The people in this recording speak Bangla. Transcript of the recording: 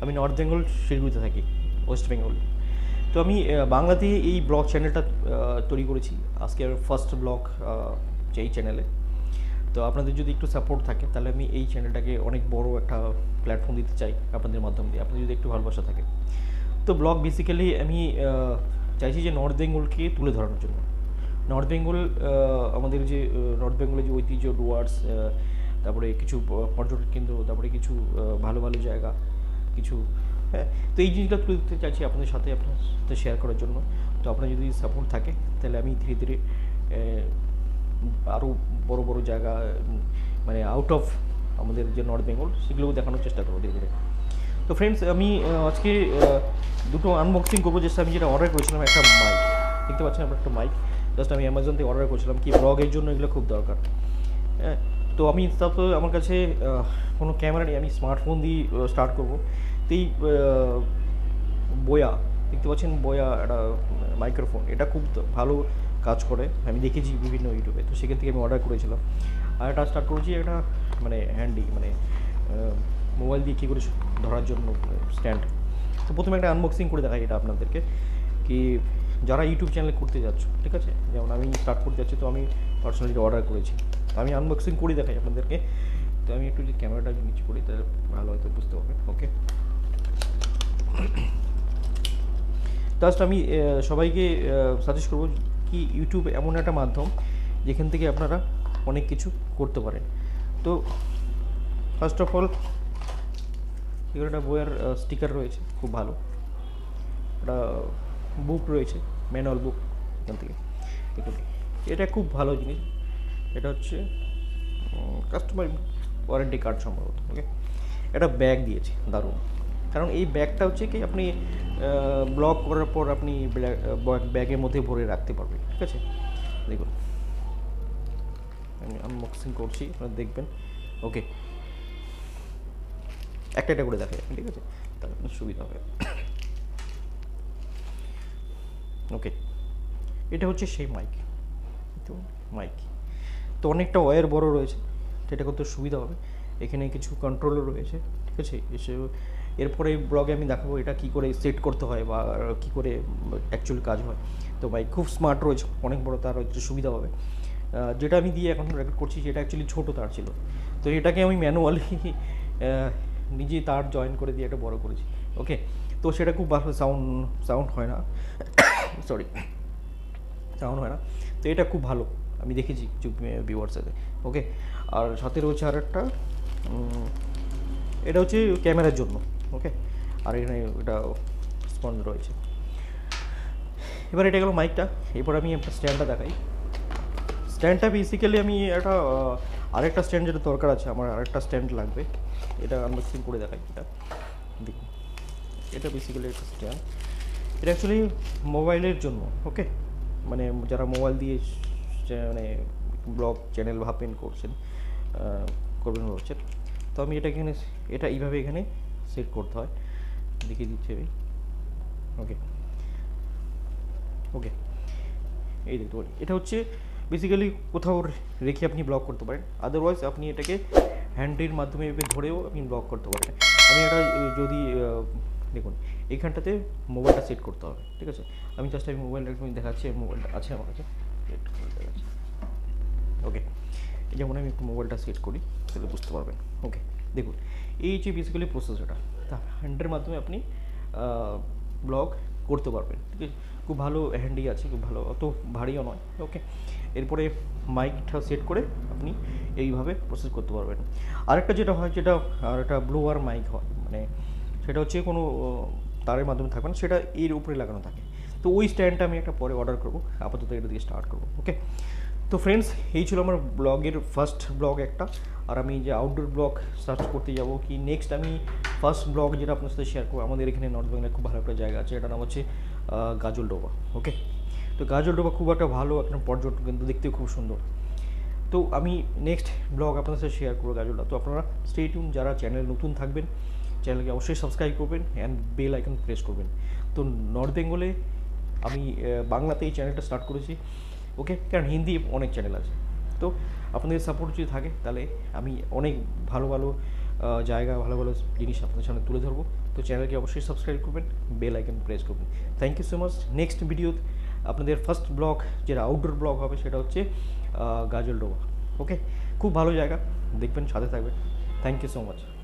আমি নর্থ বেঙ্গল শিলিগুড়িতে থাকি, ওয়েস্ট বেঙ্গল। তো আমি বাংলাতে এই ব্লগ চ্যানেলটা তৈরি করেছি, আজকে ফার্স্ট ব্লগ এই চ্যানেলে। তো আপনাদের যদি একটু সাপোর্ট থাকে তাহলে আমি এই চ্যানেলটাকে অনেক বড় একটা প্ল্যাটফর্ম দিতে চাই আপনাদের মাধ্যম দিয়ে, আপনাদের যদি একটু ভালোবাসা থাকে। তো ব্লগ বেসিক্যালি আমি চাইছি যে নর্থ বেঙ্গলকে তুলে ধরানোর জন্য। নর্থ বেঙ্গল আমাদের যে নর্থ বেঙ্গলের যে ঐতিহ্য, ডুয়ার্স, তারপরে কিছু পর্যটন কেন্দ্র, তারপরে কিছু ভালো ভালো জায়গা কিছু, হ্যাঁ। তো এই জিনিসটা তুলে দিতে চাইছি আপনাদের সাথে, আপনার সাথে শেয়ার করার জন্য। তো আপনার যদি সাপোর্ট থাকে তাহলে আমি ধীরে ধীরে আরও বড় বড় জায়গা, মানে আউট অফ আমাদের যে নর্থ বেঙ্গল, সেগুলোও দেখানোর চেষ্টা করবো ধীরে ধীরে। তো ফ্রেন্ডস, আমি আজকে দুটো আনবক্সিং করবো। জাস্ট আমি যেটা অর্ডার করেছিলাম, একটা মাইক, দেখতে পাচ্ছেন আপনার একটা মাইক, জাস্ট আমি অ্যামাজন থেকে অর্ডার করেছিলাম, কি ব্লগের জন্য এগুলো খুব দরকার। হ্যাঁ, তো আমি তারপর আমার কাছে কোনো ক্যামেরা নেই, আমি স্মার্টফোন দিয়ে স্টার্ট করবো। তো এই বোয়া দেখতে পাচ্ছেন, বোয়া একটা মাইক্রোফোন, এটা খুব ভালো কাজ করে, আমি দেখেছি বিভিন্ন ইউটিউবে। তো সেখান থেকে আমি অর্ডার করেছিলাম। আর এটা স্টার্ট করেছি একটা মানে হ্যান্ডি, মানে মোবাইল দিয়ে কী করে ধরার জন্য স্ট্যান্ড। তো প্রথমে একটা আনবক্সিং করে দেখাই এটা আপনাদেরকে, কি যারা ইউটিউব চ্যানেল করতে যাচ্ছ, ঠিক আছে, যেমন আমি স্টার্ট করতে যাচ্ছি, তো আমি পার্সোনালি অর্ডার করেছি, আমি আনবক্সিং করে দেখাই আপনাদেরকে। তো আমি একটু যে ক্যামেরাটা নিচে করি তাহলে ভালো হয়তো বুঝতে পারবে। ওকে, জাস্ট আমি সবাইকে সাজেস্ট করবো কি ইউটিউব এমন একটা মাধ্যম যেখান থেকে আপনারা অনেক কিছু করতে পারেন। তো ফার্স্ট অফ অল এখানে একটা বইয়ের স্টিকার রয়েছে, খুব ভালো একটা বুক রয়েছে, ম্যানুয়াল বুক। এখান থেকে দেখুন, এটা খুব ভালো জিনিস, এটা হচ্ছে কাস্টমার ওয়ারেন্টি কার্ড সম্ভবত। ওকে, একটা ব্যাগ দিয়েছে, দারুণ। কারণ এই ব্যাগটা হচ্ছে কি আপনি ব্লগ করার পর আপনি ব্যাগের মধ্যে ভরে রাখতে পারবেন, ঠিক আছে। দেখুন আমি আনবক্সিং করছি, আপনারা দেখবেন। ওকে, একটা একটা করে দেখাই, ঠিক আছে, তাহলে আপনার সুবিধা হবে। ওকে, এটা হচ্ছে সেই মাইক, তো মাইক তো অনেকটা ওয়্যার বড় রয়েছে, সেটা করতে সুবিধা হবে। এখানে কিছু কন্ট্রোলও রয়েছে, ঠিক আছে। এরপরে ব্লগে আমি দেখাবো এটা কী করে সেট করতে হয় বা কী করে অ্যাকচুয়াল কাজ হয়। তো বাইক খুব স্মার্ট রয়েছে, অনেক বড় তার হচ্ছে, সুবিধা হবে। যেটা আমি দিয়ে এখন রেকর্ড করছি সেটা অ্যাকচুয়ালি ছোটো তার ছিল, তো এটাকে আমি ম্যানুয়ালি নিজেই তার জয়েন করে দিয়ে এটা বড় করেছি। ওকে, তো সেটা খুব ভালো সাউন্ড হয় না, সরি, সাউন্ড হয় না। তো এটা খুব ভালো, আমি দেখেছি কিছু ভিউয়ার্স সাথে। ওকে, আর সাথে রয়েছে আর একটা, এটা হচ্ছে ক্যামেরার জন্য। ওকে, আর এখানে এটা স্পঞ্জ রয়েছে। এবার এটা গেল মাইকটা। এরপর আমি একটা স্ট্যান্ডটা দেখাই। স্ট্যান্ডটা বেসিক্যালি আমি একটা আরেকটা স্ট্যান্ড যেটা দরকার আছে, আমার আরেকটা স্ট্যান্ড লাগবে, এটা আনবক্সিং করে দেখাই। এটা দেখুন, এটা বেসিক্যালি একটা স্ট্যান্ড, এটা অ্যাকচুয়ালি মোবাইলের জন্য। ওকে, মানে যারা মোবাইল দিয়ে মানে ব্লগ চ্যানেল ভাবেন করবেন ভাবছেন, তো আমি এটা এখানে, এটা এইভাবে এখানে সেট করতে হয়, দেখিয়ে দিচ্ছি আমি। ওকে ওকে, এই দেখতে পারি, এটা হচ্ছে বেসিক্যালি কোথাও রেখে আপনি ব্লগ করতে পারেন, আদারওয়াইজ আপনি এটাকে হ্যান্ডের মাধ্যমে ধরেও আপনি ব্লগ করতে পারেন। আমি এটা যদি দেখুন, এইখানটাতে মোবাইলটা সেট করতে হবে, ঠিক আছে। আমি জাস্ট আমি মোবাইলটা একটু দেখাচ্ছি, মোবাইলটা আছে আমার কাছে, দেখাচ্ছি। ওকে, যেমন আমি একটু মোবাইলটা সেট করি তাহলে বুঝতে পারবেন। ওকে, দেখুন, এই যে বেসিক্যালি প্রসেস, এটা তা হ্যান্ডের মাধ্যমে আপনি ব্লগ করতে পারবেন, ঠিক আছে। খুব ভালো হ্যান্ডি আছে, খুব ভালো, অত ভারীও নয়। ওকে, এরপরে মাইকটা সেট করে আপনি এইভাবে প্রসেস করতে পারবেন। আরেকটা যেটা হয়, যেটা আর একটা ব্লোয়ার মাইক হয়, মানে সেটা হচ্ছে কোনো তারের মাধ্যমে থাকবে না, সেটা এর উপরে লাগানো থাকে। তো ওই স্ট্যান্ডটা আমি একটা পরে অর্ডার করবো, আপাতত এটা দিয়ে স্টার্ট করবো। ওকে, তো ফ্রেন্ডস, এই ছিল আমার ব্লগের ফার্স্ট ব্লগ একটা। আর আমি যে আউটডোর ব্লগ সার্চ করতে যাব কি নেক্সট, আমি ফার্স্ট ব্লগ যেটা আপনার সাথে শেয়ার করবো, আমাদের এখানে নর্থ বেঙ্গলে খুব ভালো একটা জায়গা আছে, এটার নাম হচ্ছে গাজলডোবা। ওকে, তো গাজলডোবা খুব একটা ভালো একটা পর্যটন, কিন্তু দেখতেও খুব সুন্দর। তো আমি নেক্সট ব্লগ আপনার সাথে শেয়ার করবো গাজলডোবা। তো আপনারা স্টে টিউন, যারা চ্যানেল নতুন থাকবেন চ্যানেলকে অবশ্যই সাবস্ক্রাইব করবেন অ্যান্ড বেল আইকন প্রেস করবেন। তো নর্থ বেঙ্গলে আমি বাংলাতে এই চ্যানেলটা স্টার্ট করেছি। ওকে, কারণ হিন্দি অনেক চ্যানেল আছে, তো আপনাদের সাপোর্ট যদি থাকে তাহলে আমি অনেক ভালো ভালো জায়গা, ভালো ভালো জিনিস আপনাদের সামনে তুলে ধরবো। তো চ্যানেলকে অবশ্যই সাবস্ক্রাইব করবেন, বেল আইকন প্রেস করবেন। Thank you so much. Next video আপনাদের ফার্স্ট ব্লগ যেটা আউটডোর ব্লগ হবে সেটা হচ্ছে গাজলডোবা। ওকে, খুব ভালো জায়গা, দেখবেন, সাথে থাকবেন। Thank you so much.